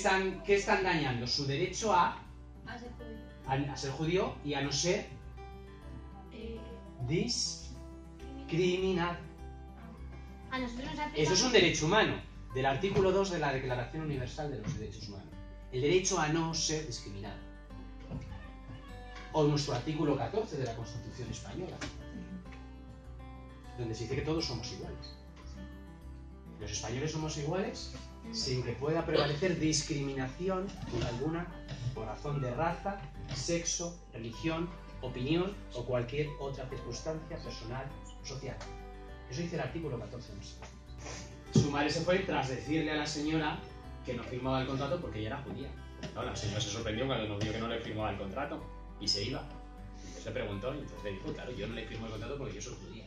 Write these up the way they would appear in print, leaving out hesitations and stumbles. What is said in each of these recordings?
están dañando? Su derecho a ser judío y a no ser discriminado. Eso es un derecho humano, del artículo 2 de la Declaración Universal de los Derechos Humanos. El derecho a no ser discriminado. O nuestro artículo 14 de la Constitución Española, donde se dice que todos somos iguales. Los españoles somos iguales sin que pueda prevalecer discriminación alguna por razón de raza, sexo, religión, opinión o cualquier otra circunstancia personal o social. Eso dice el artículo 14. Su madre se fue tras decirle a la señora que no firmaba el contrato porque ella era judía. No, la señora se sorprendió cuando vio que no le firmaba el contrato y se iba. Entonces le preguntó y entonces le dijo, claro, yo no le firmo el contrato porque yo soy judía.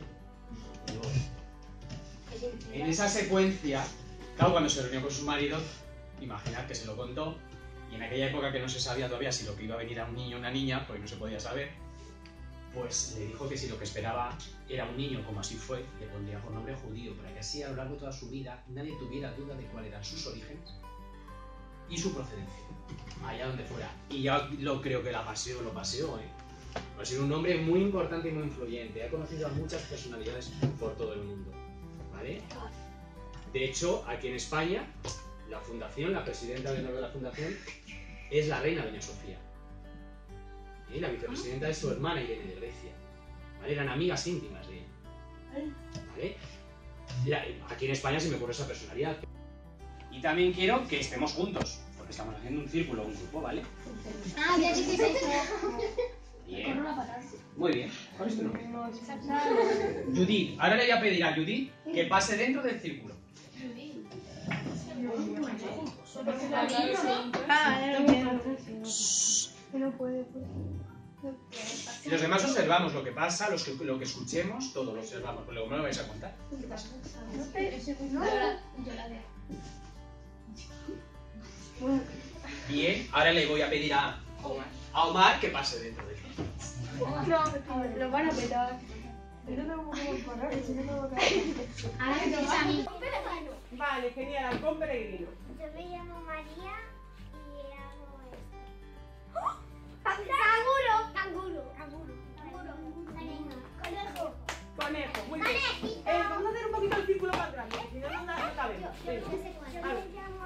En esa secuencia, claro, cuando se reunió con su marido, imaginad que se lo contó, y en aquella época que no se sabía todavía si lo que iba a venir era un niño o una niña, porque no se podía saber, pues le dijo que si lo que esperaba era un niño, como así fue, le pondría por nombre judío, para que así a lo largo de toda su vida nadie tuviera duda de cuáles eran sus orígenes y su procedencia, allá donde fuera. Y ya creo que lo paseó, Ha sido un hombre muy importante y muy influyente, ha conocido a muchas personalidades por todo el mundo, ¿vale? De hecho, aquí en España, la fundación, la presidenta de honor de la fundación, es la reina Doña Sofía. La vicepresidenta es su hermana Irene de Grecia. ¿Vale? Eran amigas íntimas de ella. ¿Vale? Aquí en España se me ocurre esa personalidad. Y también quiero que estemos juntos, porque estamos haciendo un círculo, un grupo, ¿vale? Ah, ya sé qué es eso. Bien. Muy bien. ¿Cuál es tu nombre? Judith. Ahora le voy a pedir a Judith que pase dentro del círculo. No puede. Y los demás observamos lo que pasa, lo que escuchemos, todo lo observamos. Pero luego me lo vais a contar. ¿Qué pasa? Yo la veo. Bien. Ahora le voy a pedir a Omar que pase dentro del círculo. No, lo van a petar. Ahora me toca a mí. Vale, genial, halcón peregrino. Yo me llamo María y hago esto. Canguro. Conejo, muy bien. Vamos a hacer un poquito el círculo más grande, si no nos da la cabeza. Yo me llamo